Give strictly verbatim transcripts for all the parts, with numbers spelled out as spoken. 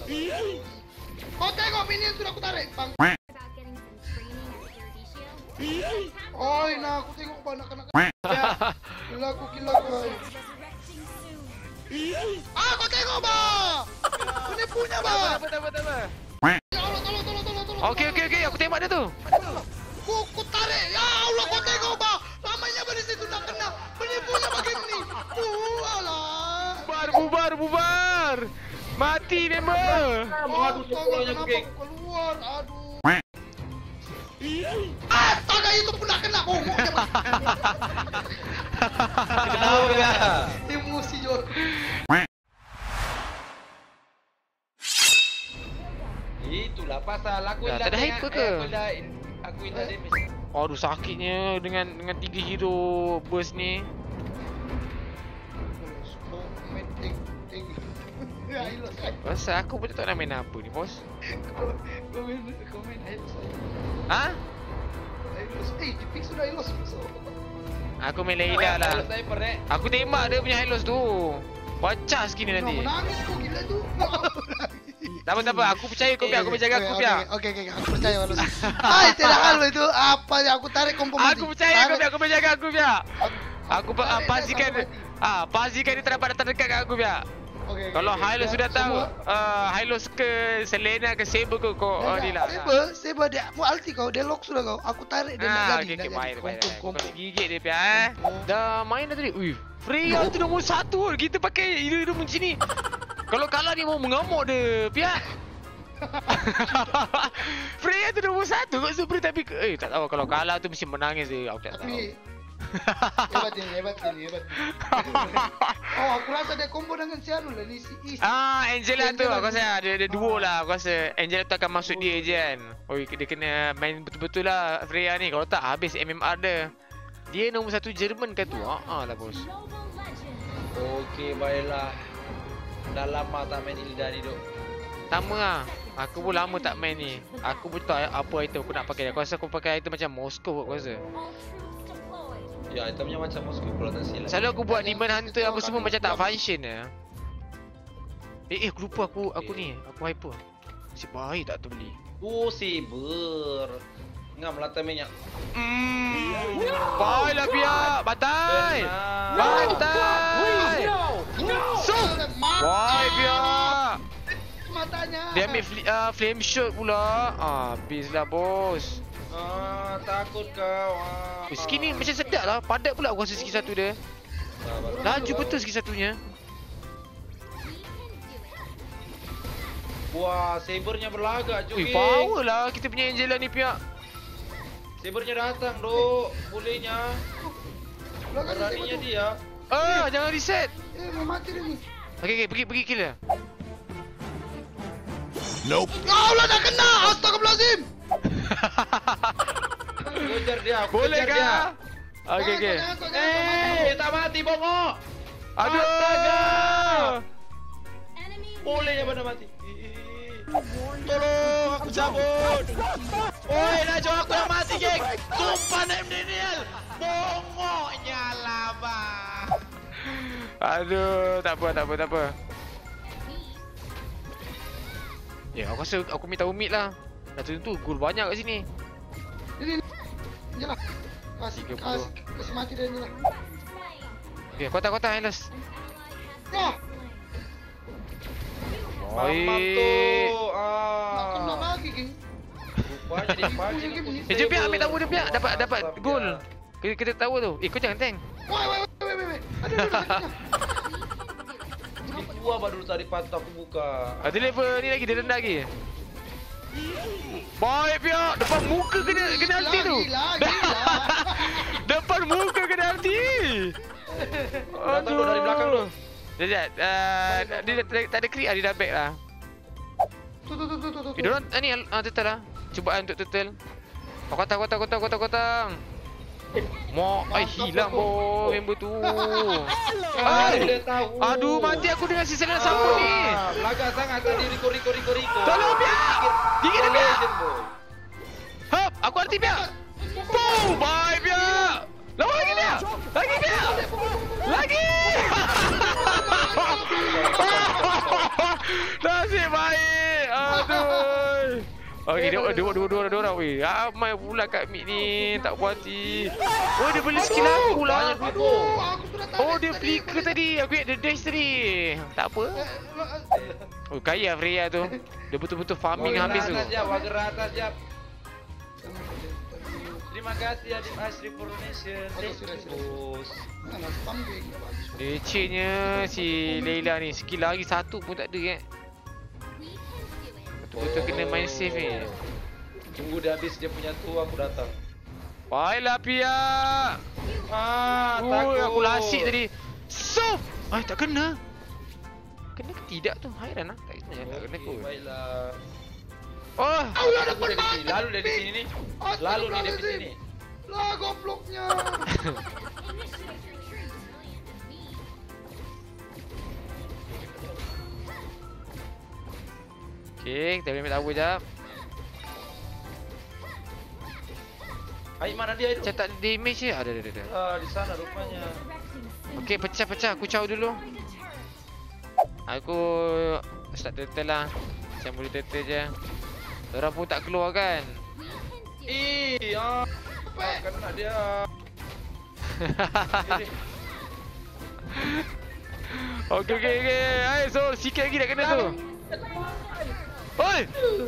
Kau tengok minion sudah aku tarik, bang. Oi, nah aku tengok bang, nak kena kena. Gila aku, gila aku. Ah, kau tengok bang. Ini punya bang. Apa, apa, apa, apa. Ya Allah, tolong, tolong, tolong, tolong. Okey, okey, okey. Aku tembak dia tu. Aku, aku tarik. Ya Allah, kau tengok bang. Lamanya dari situ nak kena. Penipunya begini. Walah. Bubar, bubar, bubar. Mati member. Aduh, tolong kenapa aku keluar? Aduh. Astaga, itu pun nak kena. Oh, Kenapa ya? emosi Jor. Itulah pasal aku Ya, tak ada hyper ke? Aku dah aku dah damage. Aduh, sakitnya dengan dengan tiga hero burst ni. Ya, ilos. Rasa aku pun tak nak main apa ni, bos. Kau main, kau main ilos. Ha? Ilos. Eh, Jepik sudah ilos. Aku main Layla lah. Sniper eh. Aku tembak dia punya highlos tu. Pecah skin dia nanti. Menangis kau gila tu. Tak apa, tak apa. Aku percaya kau, Pia. Aku percaya aku, Pia. Okey, okey, aku percaya Walos. Hai, tidak hal itu apa yang aku tarik kompon mati. Aku percaya kau, Pia. Aku percaya aku, Pia. Aku uh, pastikan ah, pastikan dia terdapat datang dekat kat aku, Pia. Okay, kalau okay, Hylos okay. sudah tahu, uh, Hylos ke Selena ke Saber ke kau oh, ni lah. Saber, Saber dia mau ulti kau, dia lock sudah kau. Aku tarik dia ah, nak okay, jadi. Okay, baik, baik. Kau kompon. gigit dia, Pia. Eh. Dah main dah tadi. Ui, Freya tu nombor satu. Kita pakai hero-hero macam ni. Kalau kalah dia mau mengamuk dia, Pia. Freya tu nombor satu kat Super tapi eh tak tahu kalau kalah tu mesti menangis dia. Aku tak tahu. Tapi hebat ini, hebat ini, hebat. Oh, aku rasa dia combo dengan si Anu lah ni si Is. Ah, Angela tu aku rasa dia ada duo lah. Aku rasa Angela tu akan masuk dia je kan. Oh, dia kena main betul-betul lah Freya ni. Kalau tak habis M M R dia. Dia nombor satu Jerman kan tu. Ha ah, lah bos. Okey, baiklah. Dah lama tak main Hilda ni duk. Sama lah. Aku pun lama tak main ni. Aku pun tahu apa item aku nak pakai. Aku rasa aku pakai item macam Moskow aku rasa. Ya, itemnya macam Moskow kalau tak silap. Selalu aku buat Demon Hunter apa semua macam tak function ya. Eh, eh aku lupa aku aku ni. Aku hyper. Si baik tak tu beli. Oh, Saber. Ngam lah temenya. Hmm. Baiklah Pia. Batai. Batai. So. Baik Pia. Matanya. Dia ambil fl uh, flame shot pula. Ah, habislah bos. Ah, takut kau. Ah. Skin ni macam sedap lah. Padat pula aku rasa skin satu dia. Laju betul skin satunya. Wah, Sabernya berlagak juga. Ui, power lah kita punya Angela ni Pia. Sabernya datang, Dok. Bolehnya. Beraninya dia. Ah, jangan reset. Eh, mau mati dia ni. Okey, okey, pergi pergi kill dia. Nope. Ya Allah, dah kena. Astagfirullahalazim. Kejar dia, aku Boleh kejar dia. kah? Okey, okey. Eh, dia tak mati, bongok. Aduh. Astaga. Bolehnya pada mati. Tolong, aku cabut. Oi, Najo aku yang mati, geng. Sumpah naik Daniel. Bongoknya lama. Aduh, tak apa, tak apa, tak apa. Ya, aku rasa aku minta umid lah. Dah tentu gol banyak kat sini. Ini jelah. Kasih kasih kasih mati dia ni lah. Okey, kotak-kotak Hylos. Ya. Mamam tu. Ah. Nak kena lagi, geng. Rupanya dia pancing. Eh, jom Pia ambil tahu dia Pia. Dapat dapat gol. Kita kita tahu tu. Eh, kau jangan tank. Woi, woi, woi, woi, woi. Aduh, aduh, aduh. Gua baru tadi patah aku buka. Ada level ni lagi, dia rendah lagi. Baik Pia, depan muka kena kena ulti tu. Gila, gila. Depan muka kena ulti. Datang dari belakang tu. Sekejap, uh, dia tak ada crit lah, dia dah back lah. Tu, tu, tu, tu, tu, tu. Eh, diorang, ah, ni, ah, turtle lah. Cubaan untuk turtle. Oh, kotang, kotang, kotang, kotang, kotang. Mak, ai hilang boh member tu. Ai, dia tahu. Aduh, mati aku dengan si Selena Sapu ni. Laga sangat tadi Riko Riko Riko Riko. Tolong Pia. Gigit dia Pia. Hop, aku arti Pia. Boom, bye Pia. Lawan lagi Pia. Lagi Pia. Lagi. Nasib baik. Oh, ni dua dua dua dua dua orang weh. Ramai pula kat mid ni, tak puas hati. Oh, dia beli skill aku lah. Aduh, aku sudah tarik Oh, dia tadi. flicker tadi. Aku ingat dia dash tadi. Tak apa. Oh, kaya Freya tu. Dia betul-betul farming habis tu. Atas jap, wager atas jap. Terima kasih Adim Asri for donation. Thank you, bos. Mana spam dia gila bagus. Lecehnya si Leila ni. Skill lagi satu pun tak ada eh. Betul-betul kena main safe ni. Tunggu dia habis dia punya tu, aku datang. Baiklah Pia. Ah, Ui, takut. aku lasik tadi. Sof. Ay, tak kena. Kena ke tidak tu? Hairan lah. Tak kena, tak kena kot. Baiklah. Oh. Allah Aku dapat dari sini. Lalu dari sini ni. Lalu ni dari sini. Lah gobloknya. Okay, kita boleh ambil tahu jap. Air mana dia itu? Macam tak ada damage je. Ada, ada, ada. Ah, di sana rupanya. Okay, pecah-pecah. Aku caw dulu. Aku start turtle lah. Macam boleh turtle je. Orang pun tak keluar kan? Ih, ah. Ah, kena dia. Okay, okay, okay. Hai, so sikit lagi dah kena tu. Oi!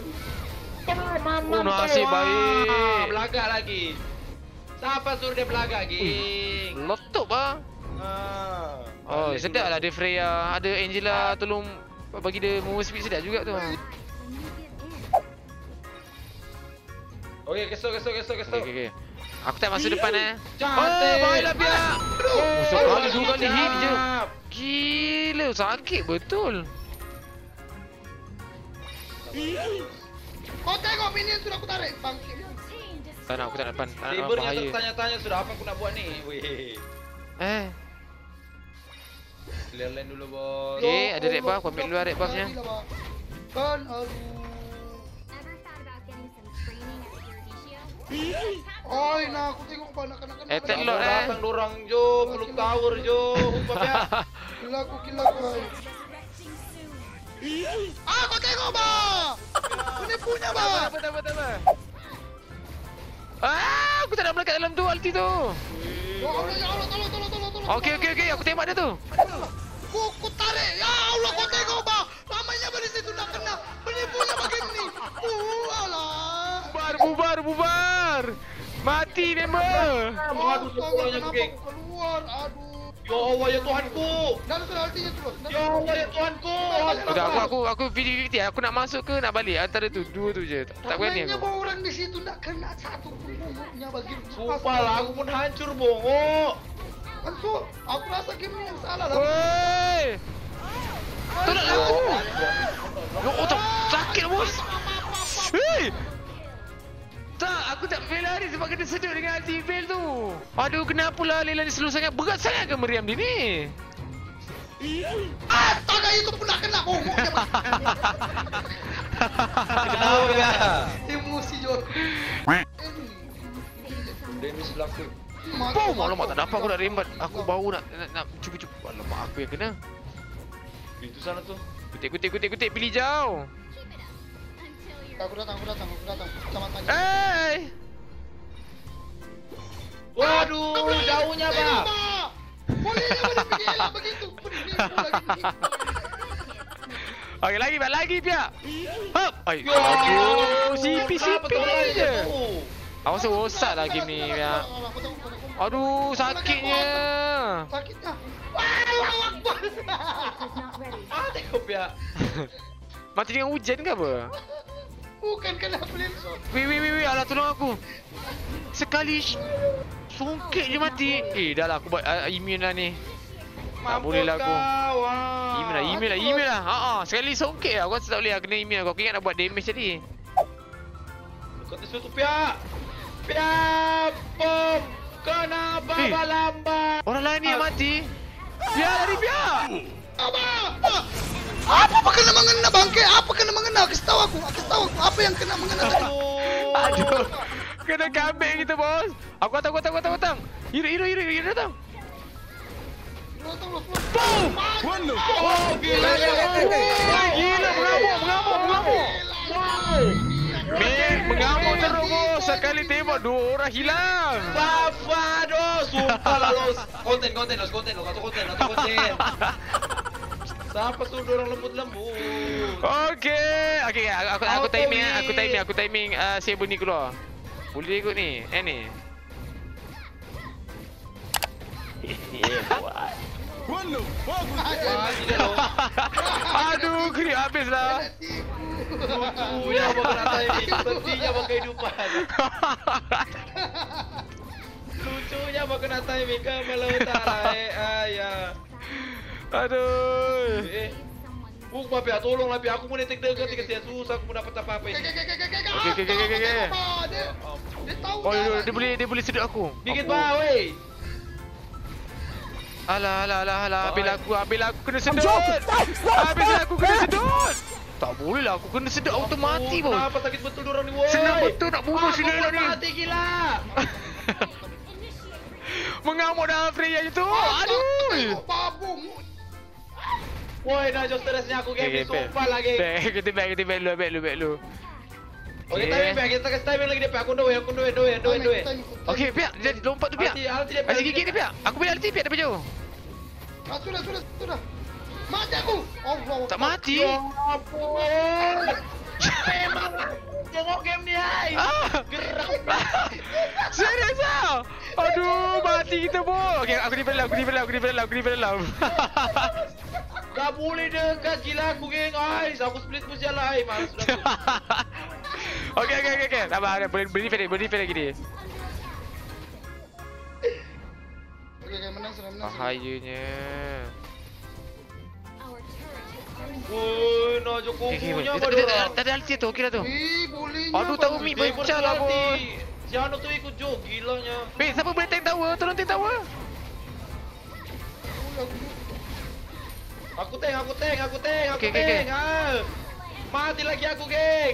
Oh, nasib baik. Belagak lagi. Siapa suruh dia belagak, geng? Letup ah. Ah. Oh, sedap lah dia Freya. Ada Angela tolong bagi dia move speed sedap juga tu. Okey, kesok, kesok, kesok, kesok. Okay, okay, okay. Aku tak masuk depan eh. Cantik. Oh, baiklah Pia. Oh, sekali dua kali hit je. Jap. Gila, sakit betul. Kau tengok minion sudah aku tarik. Bangkit. Tak nak, aku tak nak depan. Tak nak Sabernya bahaya. tertanya-tanya sudah apa aku nak buat ni. Weh. Eh. Clear lane dulu, bos. Okay, ada red buff. Aku ambil dulu red buffnya. Kan, aduh. Oi, nah aku tengok apa nak-nak. Eh, tak Kalau Lord, eh. datang dorang Jo, peluk tower Jo. Umpam ya. Gila aku, gila aku. Ah, kau tengok ba. Ini punya ba. Apa, apa, apa, apa. Ah, aku tak nak melekat dalam tu ulti tu. Ya Allah, ya Allah, tolong, tolong, tolong, tolong. Okey, okey, okey. Aku tembak dia tu. Ku, ku tarik. Ya Allah, kau tengok ba. Lamanya dari situ nak kena. Penipunya begini. Uh, alah. Bubar, bubar, bubar. Mati member. Aduh, sepulangnya aku, geng. Keluar, aduh. Ya Allah, ya Tuhanku. Dan sudah ultinya terus. Ya Allah, ya Tuhanku. Okey, aku aku aku video fifty. Aku nak masuk ke nak balik? Antara tu, dua tu je. Tak, tak berani Ramainya aku. bawa orang di situ nak kena satu pun bubuknya bagi. Sumpah lah, aku pun hancur bongok. Antu, aku rasa game ni yang salah lah. Woi. Tolong aku. Yo, oh, tak sakit bos. Hei. Tak, aku tak fail lari sebab kena sedut dengan ulti fail tu. Aduh, kenapa lah Leila ni slow sangat? Berat sangat ke meriam dia ni? Ah, taga itu pun nak kena bongoknya. Kenapa ya? Emosi Jor. Demi selaku. Boom, alamak tak dapat aku nak rembat. Aku baru nak nak, nak cuba-cuba. Alamak, aku yang kena. Itu sana tu. Kutik, kutik, kutik, kutik. Pilih jauh. Aku datang, aku datang, aku datang. Sama tanya. Hey. Waduh, jauhnya Tengok, Pak. Pak. Bolehnya boleh pergi elak begitu. Penipu lagi. Okey, lagi, Pak. Lagi, pihak. Hop. Ay, Yo. aduh. Sipi, Kenapa sipi tu je. tu? Awas rosak lah game ni, pihak. Aduh, sakitnya. Sakitnya. Allahu Akbar. Ah, tengok ya. Mati dengan hujan ke apa? Bukan kena flame shot. Weh, weh, weh, weh. Alah, tolong aku. Sekali sh- songkit je mati. Eh, dah lah aku buat uh, immune lah ni. Tak boleh lah aku. Immune lah, immune lah, immune lah. Haa, sekali songkit lah. Aku rasa tak boleh lah kena immune. Aku ingat nak buat damage tadi. Kau tu pihak. Pihak bom. Kenapa Eh. lambat? Orang lain ni yang mati. Biar lari, biar. Apa? Apa apa kena mengena bangke? Apa kena mengena? Kasih tahu aku. Kasih tahu aku apa yang kena mengena tadi. Aduh. Kena kambing kita, bos. Aku datang, aku datang, aku datang, aku datang. Hiru, hiru, hiru, hiru datang. Datang lu. Boom. Oh, gila ya. Oi, gila, mengamuk, mengamuk, mengamuk. sekali tembak dua orang hilang. Papa doh, sumpah lah los. Konten, konten, los konten, los atau konten, atau konten. Siapa suruh orang lembut-lembut? Okey. Okey, aku aku, aku Auto timing, win. aku timing, aku timing uh, Saber ni keluar. Boleh ikut ni. Eh ni. Wah, tidak loh. Aduh, grip habis lah. Lucunya makan timing, sedihnya makan kehidupan. Lucunya makan timing ke Malau Utara, eh ayah. Aduh. Eh, Buk, Papi, tolonglah Papi, aku mau netek dekat tiga tiga susah, aku mau dapat apa-apa ini. Okey, okey, okey, okey, okey. Dia, dia tahu Oh, dah. dia, dia boleh dia boleh sedut aku. Dikit Aku- bah, weh. Alah, alah, alah, alah. Habis Oh, aku, habis aku kena sedut. Habis aku kena sedut. Tak boleh lah, aku kena sedut auto mati bos. Kenapa sakit betul dorang ni, woi? Senang betul nak bunuh si Layla Aku ni. mati gila. Mengamuk dah Freya itu. Tengok Aduh. babung. Woi, dah jauh stresnya aku game ni, sumpah lagi. Back, kita back, kita back lu, back lu, back lu. Oke, Okay. timing back, kita kasih timing lagi dia, Pak. Aku doe, aku doe, doe, doe, doe. Okey, piak, jadi lompat tu piak. Alti, alti dia, Pak. Asyik gigit dia piak. Aku boleh alti piak daripada jauh. Ah, sudah, sudah, sudah. Mati aku. Allah. Tak mati. Ya ampun. Memang tengok game ni, hai. Ah. Gerak. Serius ah? Aduh, mati kita bos. Okey, aku di dalam, aku di dalam, aku di dalam, aku di dalam. Gak boleh dekat gila aku, geng. Ai, aku split pun jalan, ai. Malas sudah. Okey, okey, okey, okey. Sabar, boleh boleh defend, boleh defend lagi dia. Okey, okey, menang sudah, menang. sudah. Bahayanya. Woi, nak jo Okey, okey. kukunya Tak apa ada- dorang? tak ada alti tu, okey dah tu. Eh, bolehnya. Aduh, tahu mi Dia pecah lah bos. berhati. Si Anu tu ikut jo, gilanya. Weh, siapa boleh tank tower? Tolong tank tower. Aku tank, aku tank, aku tank, aku Okey, okey, tank. Ah. Mati lagi aku, geng.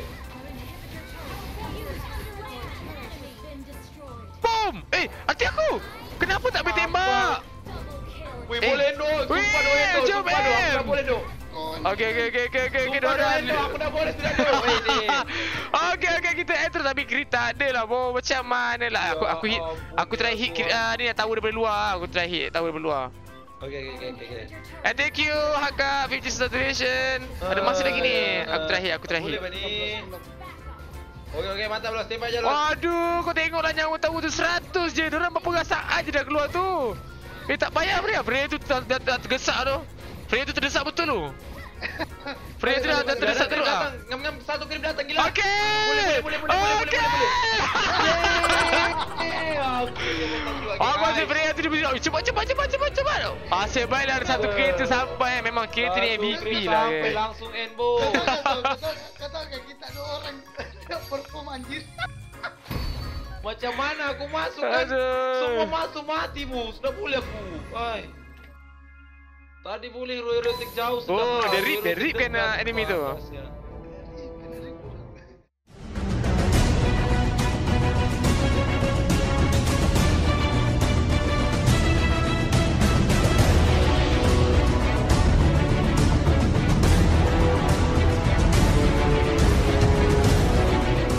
Boom! Eh, alti aku. Kenapa tak boleh tembak? Wih, Eh. boleh do. Sumpah Weh, do, Endo. jom, Sumpah do, aku Em. dah boleh do. Okey, okey, okey, okey, okey, okey, Sumpah do, Doran. Endo. Aku dah boleh sudah do. Weh, ni. Okey, okey, kita enter tapi crit tak ada lah, bos. Macam mana lah? Aku aku hit, aku try hit crit, ah, ni tower daripada luar. Aku try hit tower daripada luar. Okey, okey, okey, okey. And thank you Haka fifty saturation. Ada masa lagi ni. Aku try hit, aku try Boleh hit. ba ni? Okey, okey, mantap los. Tembak je los. Waduh, kau tengoklah nyawa tahu tu seratus je. Diorang berapa saat je dah keluar tu. Eh, tak payah Freya. Freya tu dah, dah, dah tergesak tu. Freya tu terdesak betul tu. Freya tu dah, dah terdesak teruk lah. Ngam-ngam satu krim datang gila. Okey. Boleh, boleh, boleh, boleh, boleh, Okey. boleh, boleh. Eh, okey, mantap juga. Oh, masih Freya tu dia beri. Oh, cepat, cepat, cepat, cepat, cepat. Asyik baiklah ada satu kereta sampai. Memang kereta ni M V P lah. Sampai ke. langsung endbo. Kata kata kita dua orang perform anjir. Macam mana aku masuk kan? Aduh. Semua masuk mati bu. Sudah boleh aku. Hai. Tadi boleh hero-hero jauh sudah. Oh, pernah. dia rip, dia Hero rip kan, dekat. uh, enemy tu. Ah, kasihan.